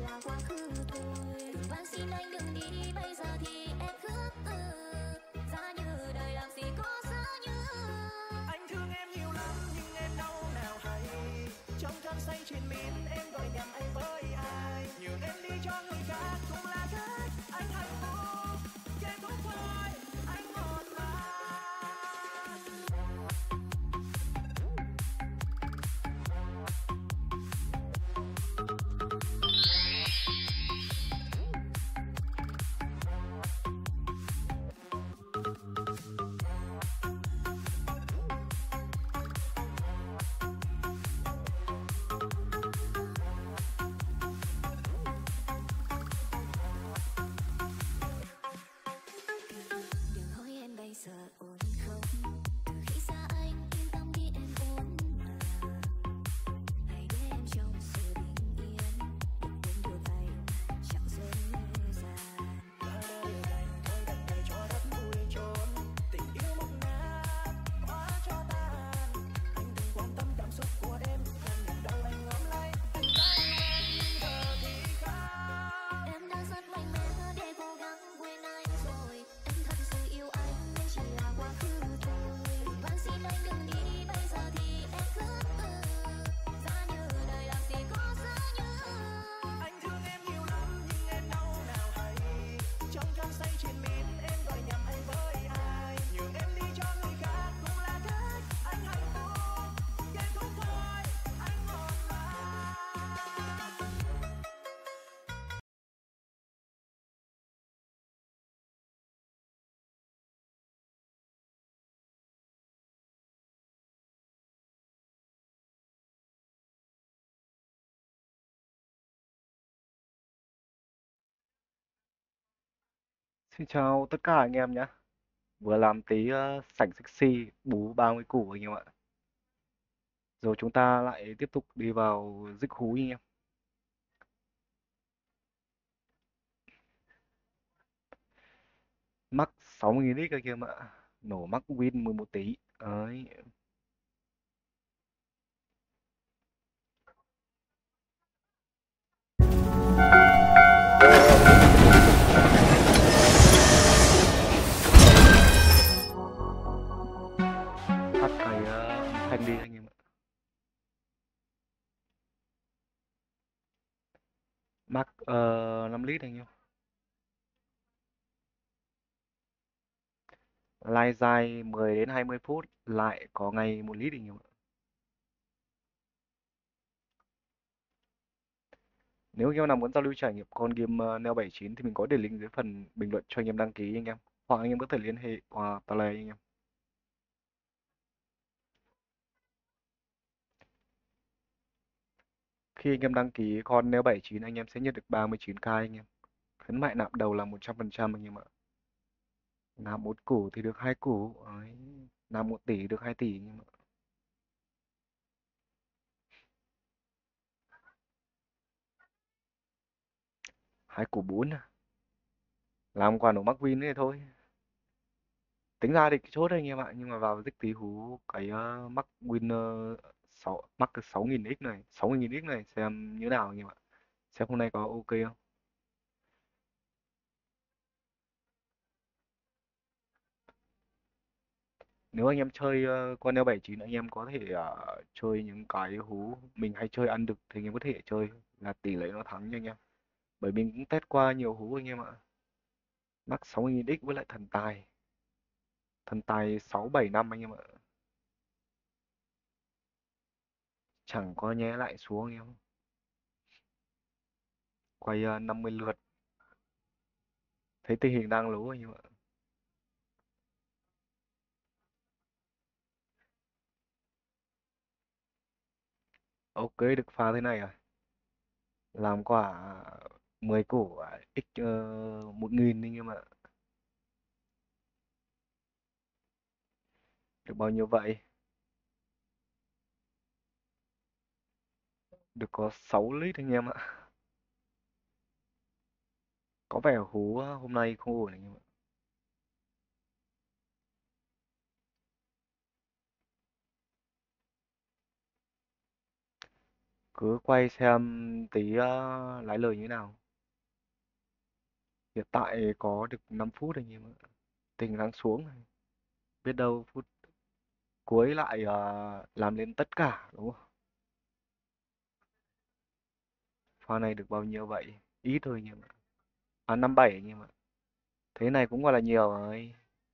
là quá khứ thôi. Van xin anh đừng đi bây giờ thì em khước từ. Giá như đời làm gì có giá như. Anh thương em nhiều lắm nhưng em đâu nào hay. Trong cơn say triền miên em gọi nhầm anh với ai. Nhường em đi cho người khác cũng là cách anh hạnh phúc. Kết thúc thôi anh một lần. Đừng hỏi em bây giờ ổn không. Từ khi xa anh yên tâm đi em ổn mà. Hãy để em trong sự bình yên. Đừng quên được anh chẳng dễ dàng. Lỡ đời đành thôi đành để cho đất vui trốn. Tình yêu mộng mạc hóa cho tan. Anh đừng quan tâm cảm xúc của em. Em niềm đau anh ôm lấy. Tình tay em giờ thì khác. Em đã rất mạnh mẽ để cố gắng quên anh rồi. Em thật sự yêu anh nên chỉ là quá khứ thôi. Van xin anh đừng đi bây giờ thì em khước từ. Giá như đời làm gì có giá như. Anh thương em nhiều lắm nhưng em đâu nào hay. Trong cơn say triền miên em gọi nhầm anh với ai. Nhường em đi cho người khác cũng là cách anh hạnh phúc. Kết thúc thôi anh một lần. Xin chào tất cả anh em nhé. Vừa làm tí sảnh sexy bú 30 củ anh em ạ. Rồi chúng ta lại tiếp tục đi vào dích hú anh em. Mắc 60.000 x anh em ạ. Nổ mắc win 11 tỷ. Đấy. Tắt cái âm thanh đi anh em ạ. Mắc 5 lít anh em. Lai dài 10 đến 20 phút lại có ngày 1 lít anh em ạ. Nếu anh em nào muốn giao lưu trải nghiệm con game Neo 79 thì mình có để link dưới phần bình luận cho anh em đăng ký anh em. Hoặc anh em có thể liên hệ qua Tele anh em. Khi anh em đăng ký con Neo 79 anh em sẽ nhận được 39k anh em. Khuyến mại nạp đầu là 100% anh em ạ. Nạp 1 củ thì được 2 củ. Đấy. Nạp 1 tỷ được 2 tỷ anh em ạ. 2 củ 4 à. Làm quả nổ mắc win này thôi. Tính ra thì chốt anh em ạ, nhưng mà vào dích tí hú cái mắc win 6 mắc được 6.000 x này, 60.000 x này xem như nào anh em ạ. Xem hôm nay có ok không? Nếu anh em chơi con Neo 79 anh em có thể chơi những cái hú mình hay chơi ăn đực thì anh em có thể chơi là tỷ lệ nó thắng nha anh em. Bởi mình cũng test qua nhiều hú anh em ạ. Mắc 60.000 x với lại thần tài. Thần tài 675 anh em ạ. Chẳng có nhé lại xuống anh em. Quay 50 lượt. Thấy tình hình đang lố anh em ạ. Ok được pha thế này à. Làm quả 10 củ x 1.000 anh em ạ. Được bao nhiêu vậy? Được có 6 lít anh em ạ. Có vẻ hú hôm nay không ổn anh em ạ. Cứ quay xem tí lái lời như nào. Hiện tại có được 5 phút anh em ạ. Tình đang xuống này. Biết đâu phút cuối lại làm lên tất cả đúng không? Pha này được bao nhiêu vậy? Ít thôi anh em ạ. À 57 anh em ạ. Thế này cũng gọi là nhiều rồi.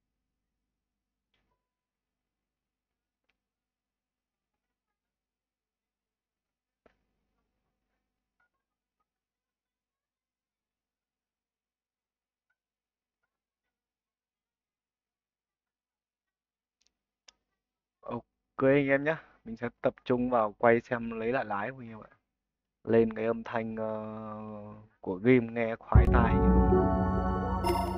Ok anh em nhé. Mình sẽ tập trung vào quay xem lấy lại lái của anh em ạ. Lên cái âm thanh của game nghe khoái tai anh em ạ.